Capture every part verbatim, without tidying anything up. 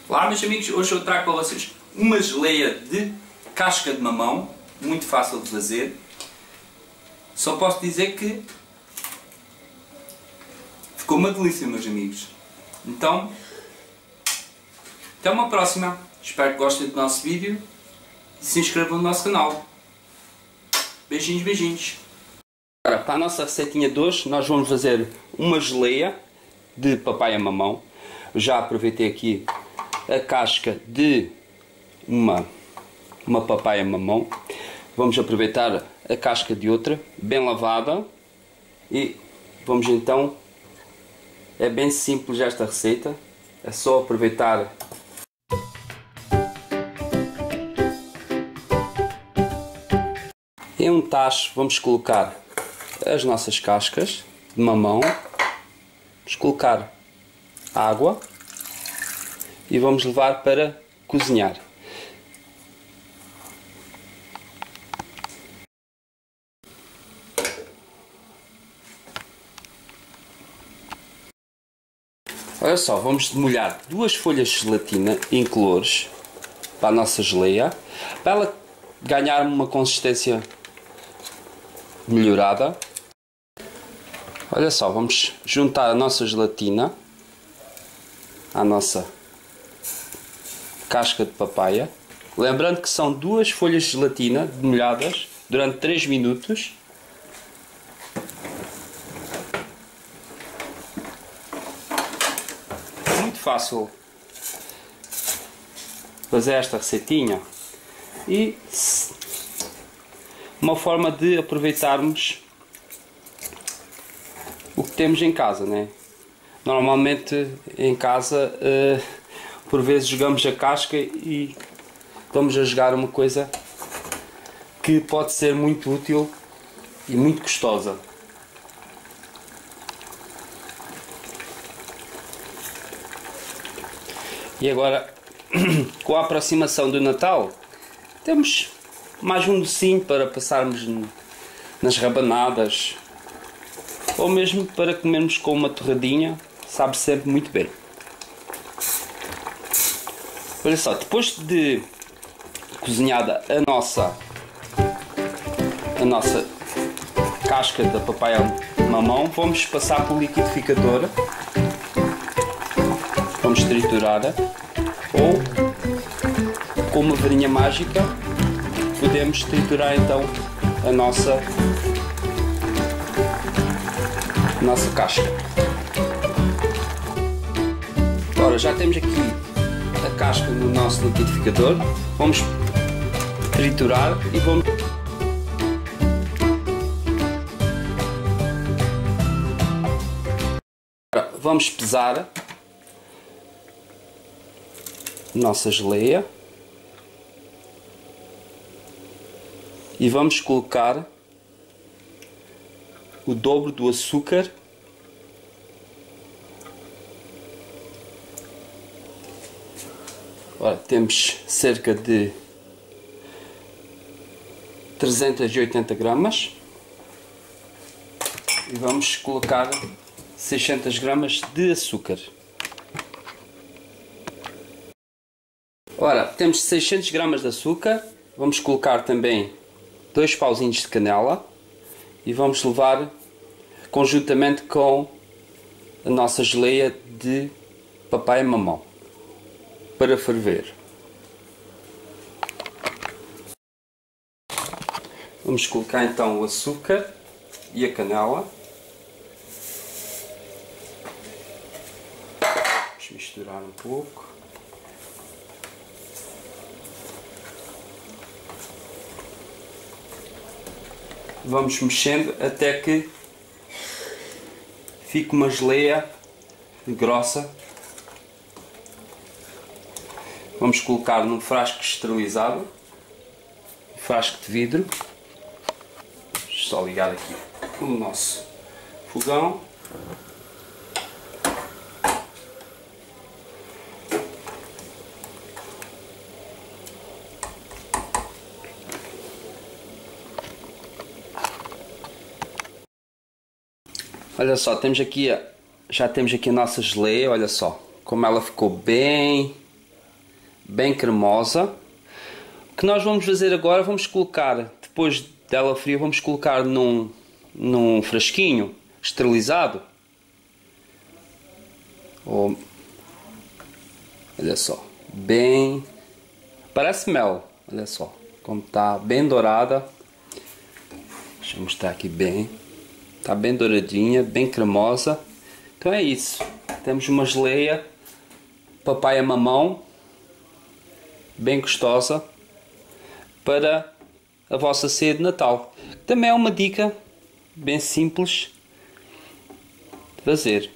Olá meus amigos, hoje eu trago para vocês uma geleia de casca de mamão, muito fácil de fazer. Só posso dizer que ficou uma delícia, meus amigos. Então, até uma próxima. Espero que gostem do nosso vídeo e se inscrevam no nosso canal. Beijinhos, beijinhos. Agora, para a nossa receitinha de hoje, nós vamos fazer uma geleia de papaya mamão. Eu já aproveitei aqui a casca de uma, uma papaya mamão. Vamos aproveitar a casca de outra, bem lavada. E vamos então, é bem simples esta receita. É só aproveitar em um tacho. Vamos colocar as nossas cascas de mamão. Vamos colocar água e vamos levar para cozinhar. Olha só, vamos molhar duas folhas de gelatina incolores para a nossa geleia, para ela ganhar uma consistência melhorada. Olha só, vamos juntar a nossa gelatina à nossa casca de papaya. Lembrando que são duas folhas de gelatina demolhadas durante três minutos. Muito fácil fazer esta receitinha e uma forma de aproveitarmos o que temos em casa, né? Normalmente em casa uh, por vezes jogamos a casca e estamos a jogar uma coisa que pode ser muito útil e muito custosa. E agora, com a aproximação do Natal, temos mais um docinho para passarmos nas rabanadas, ou mesmo para comermos com uma torradinha, sabe sempre muito bem. Olha só, depois de cozinhada a nossa, a nossa casca da papaya mamão, vamos passar pelo liquidificador, vamos triturar, ou com uma varinha mágica podemos triturar então a nossa nossa casca. Agora já temos aqui a casca no nosso liquidificador, vamos triturar e vamos agora vamos pesar a nossa geleia e vamos colocar o dobro do açúcar Ora, temos cerca de trezentas e oitenta gramas e vamos colocar seiscentas gramas de açúcar. Ora, temos seiscentas gramas de açúcar, vamos colocar também dois pauzinhos de canela e vamos levar conjuntamente com a nossa geleia de papaya mamão para ferver. Vamos colocar então o açúcar e a canela. Vamos misturar um pouco. Vamos mexendo até que fique uma geleia grossa. Vamos colocar num frasco esterilizado, um frasco de vidro. Vamos só ligar aqui o nosso fogão. Olha só, temos aqui, já temos aqui a nossa geleia, olha só como ela ficou bem bem cremosa. O que nós vamos fazer agora, vamos colocar, depois dela fria, vamos colocar num, num frasquinho esterilizado. Oh, olha só, bem, parece mel, olha só, como está bem dourada. Deixa eu mostrar aqui bem, está bem douradinha, bem cremosa. Então é isso, temos uma geleia papaya mamão, bem gostosa, para a vossa ceia de Natal. Também é uma dica bem simples de fazer.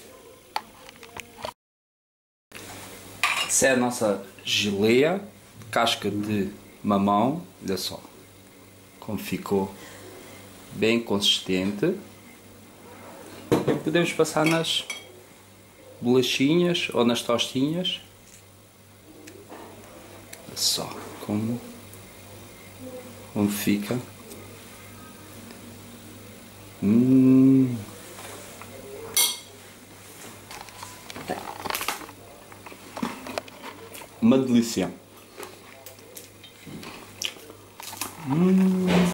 Essa é a nossa geleia, casca de mamão, olha só como ficou, bem consistente. E podemos passar nas bolachinhas ou nas tostinhas. Olha só como, como fica. Hum. Uma delícia. Hum.